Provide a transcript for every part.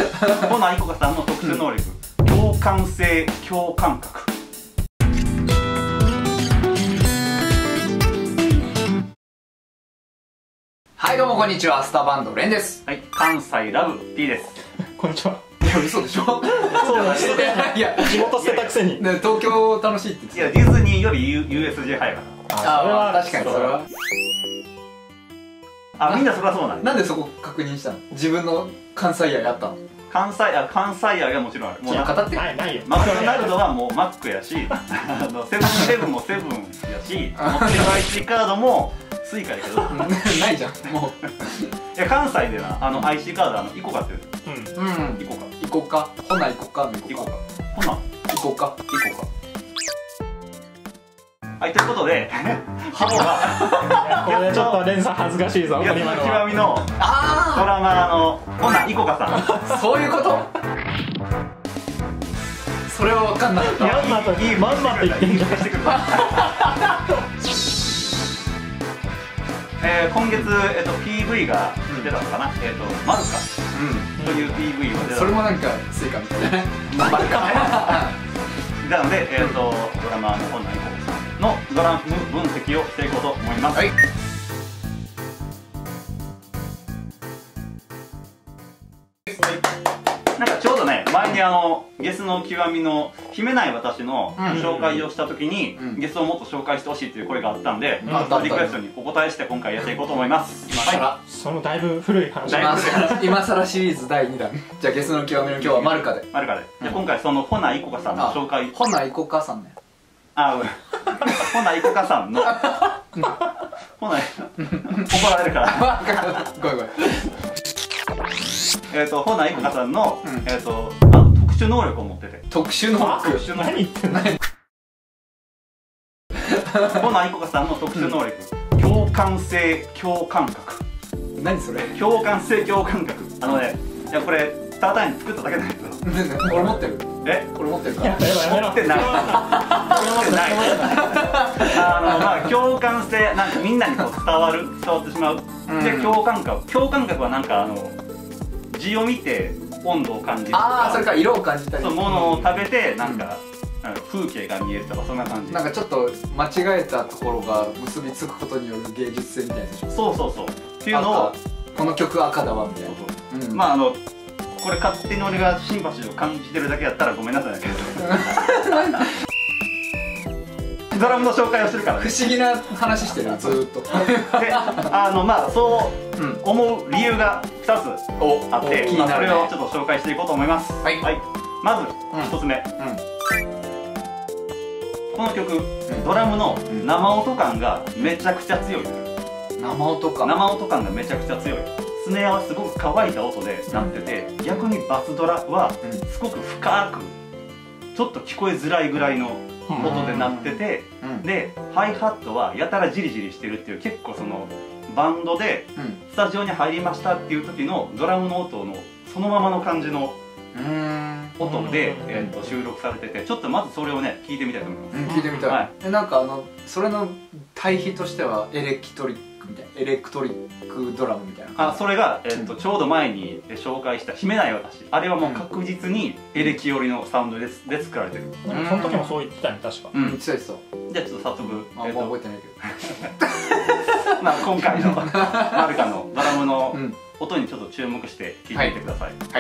ほないこかさんの特殊能力、共感性共感覚。 はい、どうもこんにちは、スターバンドレンです。 はい、関西ラブ T です。 こんにちは。 いや、嘘でしょ。 そうなんです。 いや、 地元捨てたくせに。 東京楽しいって言っていや、ディズニーより USJ 早いかた。ああ、確かにそれは。 ら。あ、みんなそりゃそうなんだ。 なんでそこ確認したの？自分の関西愛やったの？ 関西愛がもちろんある。もう語って。 ないよ。 マクドナルドはもうマックやし、セブンイレブンもセブンやし、持ってる IC カードもスイカやけど。 ないじゃん、もいや、関西でな、IC カードイコカって言う。 う。うん。 イコカ。 行こうか。ほな行こうか。 イコカ。ほな、 行こうか。 イコカ。はい、ということで、ハモが、 これちょっとレンさん恥ずかしいぞ、 ゲス今のは。 ト極みのドラマーのほなイコカさん。 そういうこと。それは分かんなかった。 まんまと言ってんじゃん。 今月、PV が出たのかな、マルカという PV が出た。 それもなんかスイカみたいなね。 マルカなので、ドラマーのほなイコカさんのドラム分析をしていこうと思います。 はい。 なんかちょうどね、前にゲスの極みの姫ない私の紹介をした時に、ゲスをもっと紹介してほしいという声があったんで、リクエストにお答えして今回やっていこうと思います。 今更そのだいぶ古い話。 今更シリーズ第2弾。じゃあゲスの極みの今日はマルカで。 マルカで。じゃあ今回そのほないこかさんの紹介。 ほな行こうかさんね。 あ、ほないこかさんのほない怒られるから。 ごめんごめん。 ほないこかさんの特殊能力を持ってて。 特殊能力。 何言ってんの。 ほないこかさんの特殊能力、共感性共感覚。 何それ？ 共感性共感覚。いやこれスタータイム作っただけなんだけど。 これ持ってる？ これ持ってるか？ やめろ。 持ってない。持ってない。まあ共感性、なんかみんなにこう伝わってしまう。で共感覚はなんか字を見て温度を感じるとか。 ああ、それから色を感じたり。 そう、物を食べてなんか風景が見えるとか、そんな感じ。 なんかちょっと間違えたところが結びつくことによる芸術性みたいなでしょ。 そうっていうのを、この曲赤だわみたいな。 まあこれ勝手に俺がシンパシーを感じてるだけやったらごめんなさいだけど。ドラムの紹介をしてるからね。 不思議な話してるずーっと。 で、まあそう思う理由が2つあって、それをちょっと紹介していこうと思います。はい。まず1つ目。この曲、ドラムの生音感がめちゃくちゃ強い。 生音感がめちゃくちゃ強い。スネアはすごく乾いた音でなってて、逆にバスドラはすごく深くちょっと聞こえづらいぐらいの音でなってて、でハイハットはやたらジリジリしてるっていう、結構そのバンドでスタジオに入りましたっていう時のドラムの音のそのままの感じの音で収録されてて、ちょっとまずそれをね聞いてみたいと思います。 聞いてみたい。なんかそれの対比としてはエレクトリックドラムみたいな。 それがちょうど前に紹介した姫ない私、あれはもう確実にエレキ寄りのサウンドで作られてる。 その時もそう言ってたね、確か。 言ってた。 じゃあちょっと早速、 もう覚えてないけど、 まあ今回のマルカのドラムの音にちょっと注目して聴いてみてください。 はい。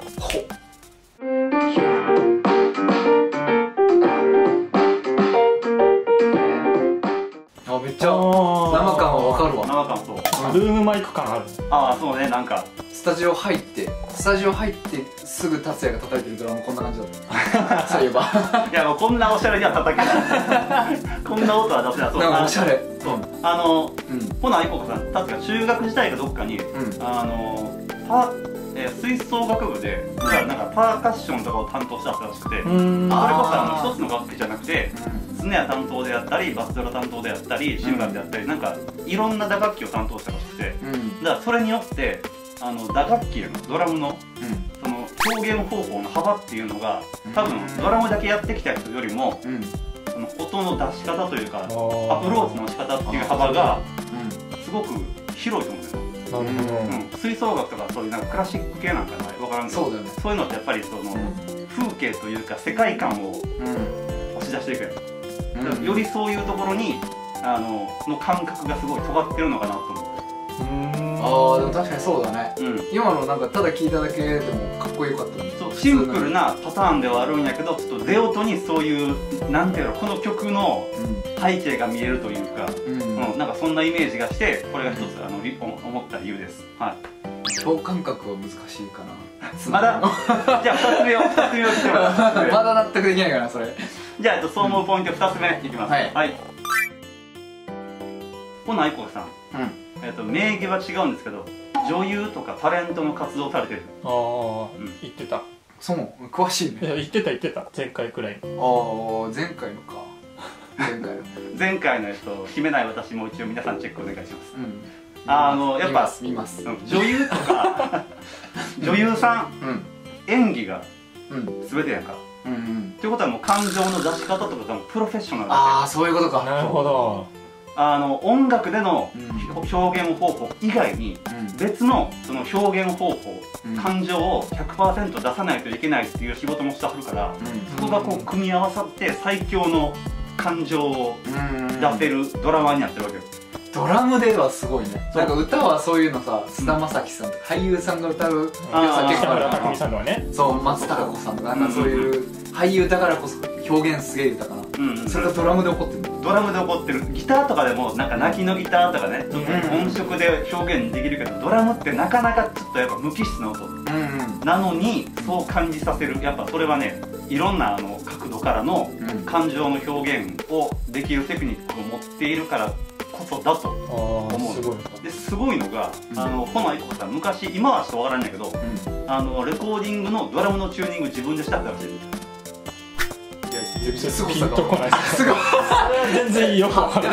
めっちゃ生感はわかるわ。 生感、そう。 ルームマイク感ある。 ああ、そうね、なんかスタジオ入ってすぐ達也が叩いてるドラムこんな感じだった。そういえば。 いや、こんなおしゃれには叩けない。こんな音は出せない。そう、 なんかおしゃれ。 そう、ほなイコカさん、確か中学時代かどっかに吹奏楽部でなんかパーカッションとかを担当したらしくて、それこそ一つの楽器じゃなくてスネア担当であったりバスドラ担当であったりシンバルであったり、なんかいろんな打楽器を担当したらしくて、だからそれによって打楽器のドラムのその表現方法の幅っていうのが多分ドラムだけやってきた人よりもその音の出し方というかアプローチの仕方っていう幅がすごく広いと思うんだよ。 なるほど。 吹奏楽とかそういうなんかクラシック系なんかな分からんけど、 そうだよね。 そういうのってやっぱりその風景というか世界観を押し出していくやん。よりそういうところにの感覚がすごい尖ってるのかなと思って。 ああでも確かにそうだね。今のなんかただ聞いただけでもかっこよかったね。 そうシンプルなパターンではあるんやけど、ちょっと出音にそういうなんていうの、この曲の背景が見えるというか、なんかそんなイメージがして、これが一つ思った理由です。はい。 共感覚は難しいかな。 まだじゃあ2つ目を聞いてもらってまだ納得できないかなそれ。 じゃあそう思うポイント2つ目いきます。はい。ほな愛子さん、名義は違うんですけど、女優とかタレントの活動をされてる。 ああ、言ってた。 そう、詳しいね。 いや言ってた前回くらい。 ああ前回のか。 前回の決めない私も一応皆さんチェックお願いします。やっぱ見ます。 女優とか女優さん、演技が全てやんか。っていうことはもう感情の出し方とかがプロフェッショナルだ。 ああそういうことか。 なるほど。 音楽での表現方法以外に別のその表現方法、感情を 100% 出さないといけないっていう仕事もしてはるから、そこがこう組み合わさって最強の感情を出せるドラマになってるわけよ。 ドラムではすごいね。なんか歌はそういうのさ、菅田将暉さんとか俳優さんが歌う北村匠海さんとかね、 そう松たか子さんとか、なんかそういう俳優だからこそ表現すげえ豊かな、それがドラムで起こってる。 ドラムで起こってる。ギターとかでもなんか泣きのギターとかね、ちょっと音色で表現できるけど、ドラムってなかなかちょっとやっぱ無機質な音なのにそう感じさせる。やっぱそれはね、いろんな角度からの感情の表現をできるテクニックを持っているからこそだと思う。ですごいのが、ほな愛子さん昔、今はちょっとわからないけど、レコーディングのドラムのチューニング自分でしたって話してる。 全然ピンとこないです。全然よくわからない。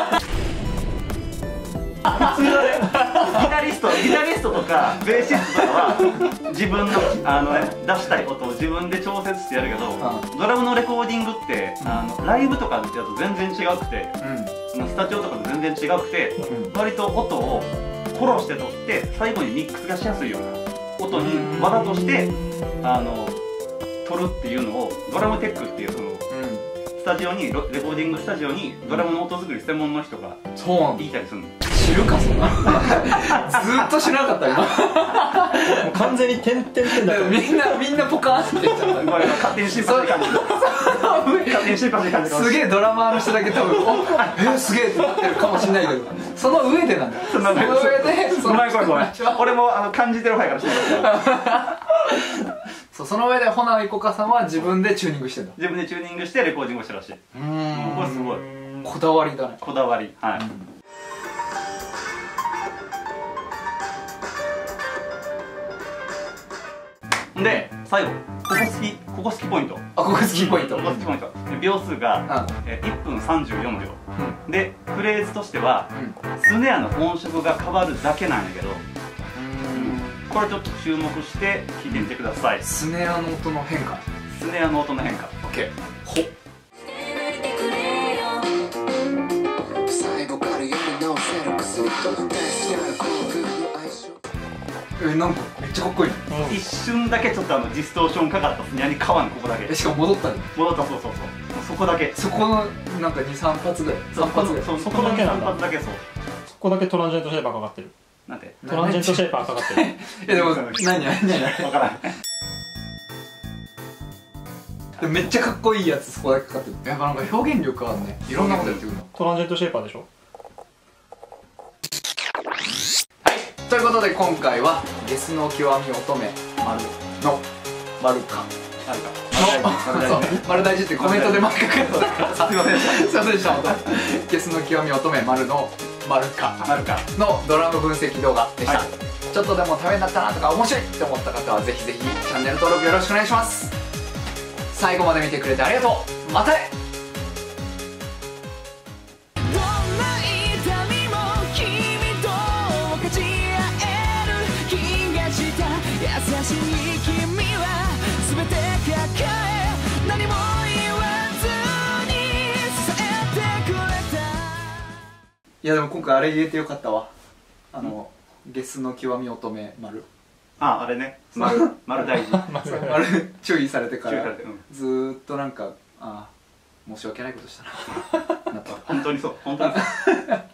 普通はね、ギタリストとかベーシストとかは自分の出したい音を自分で調節してやるけど、ドラムのレコーディングってライブとかでやると全然違くて、スタジオとかと全然違くて、割と音をフォローして取って最後にミックスがしやすいような音にわざとして取るっていうのをドラムテックっていうそのスタジオにレコーディングスタジオにドラムの音作り専門の人がいたりするの。 知るかそんな。ずーっと知らなかった今。 完全に点々点だからみんなポカーンって言っちゃった。 勝手に心配感じる。勝手に心配感じる。 すげえドラマーの人だけ多分すげえってなってるかもしれないけど、その上でなんだよ。その上でごめん俺も感じてる方やから知らない。 その上でほな愛子さんは自分でチューニングしてるんだ。 自分でチューニングしてレコーディングをしてるらしい。これすごいこだわりだね。 こだわり。はい。で最後ここ好きポイント。 ここ好きポイント。 秒数が1分34秒で、フレーズとしてはスネアの音色が変わるだけなんやけど、これちょっと注目して聞いてみてください。 スネアの音の変化。 スネアの音の変化。 OK。 ほっなんかめっちゃかっこいい。 一瞬だけちょっとディストーションかかったスネアに変わん、ここだけ。 しかも戻ったね。 戻った。そうそこだけ。 そこのなんか 2,3 発ぐらい。3発ぐらい。 そこだけなんだ。3発だけ。そうそこだけトランジェントシェーパーかかってる。 なんてトランジェントシェーパーかかってる。 いやでも何分からん。 めっちゃかっこいいやつそこだけかかってる。やっぱなんか表現力あるね。いろんなことやってくるの。 トランジェントシェーパーでしょ。 ということで今回はゲスの極み乙女の丸か丸大事ってコメントで毎回書いてた。すいませんでした。ゲスの極み乙女丸の丸かのドラム分析動画でした。ちょっとでもためになったなとか面白いって思った方はぜひぜひチャンネル登録よろしくお願いします。最後まで見てくれてありがとう。またね。優しい君は全て抱え何も言わずに支えてくれた。いやでも今回あれ言えてよかったわ。 ゲスの極み乙女丸。 あれね、丸大事。 丸注意されてから注意されて、 ずーっとなんか申し訳ないことしたな。 本当にそう、本当にそう。